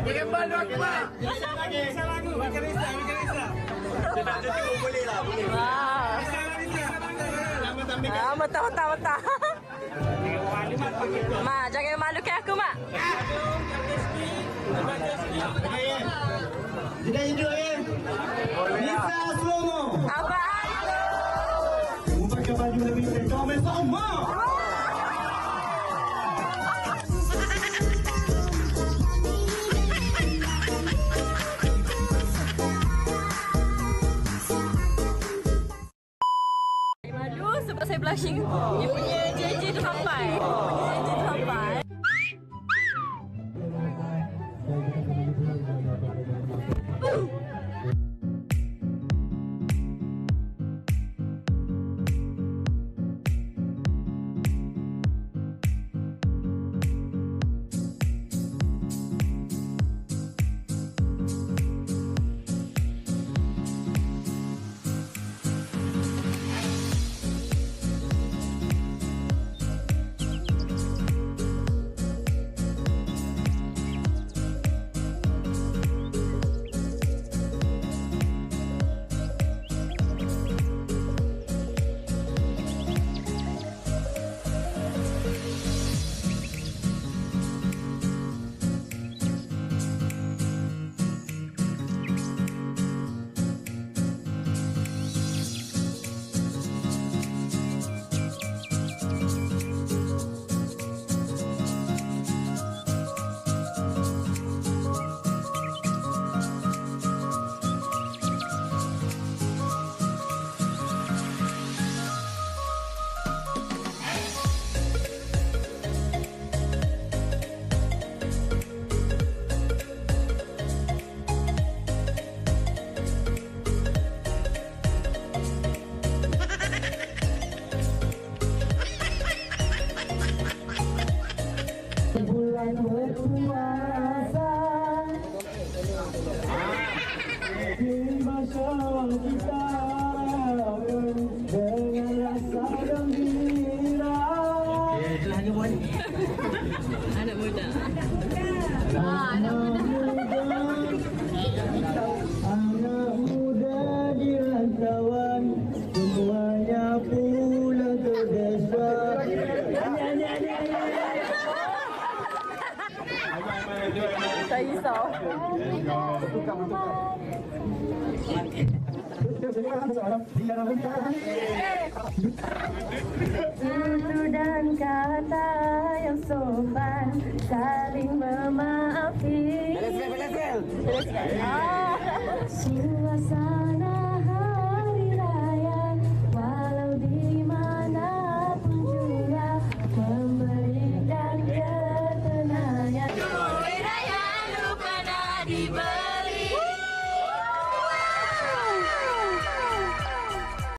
Jangan malu aku, Mak. Bisa lagi. Makan Risa. Tidak cukup boleh lah. Wah. Betul. Mak, jangan malu ke aku, Mak. Tidak hidup Risa Slomo. Apaan itu? Kamu pakai baju lebih pendek. Kau main sama. Malu sebab saya blushing. Dia punya JJ tu sampai. JJ tu sampai. Bulan berpuasa Tiba kita dengan rasa gembira. Anak muda. Anak muda di rantauan semuanya pulang ke desa. Tak risau. Tutur dan kata yang sopan, saling memaafi. Ah.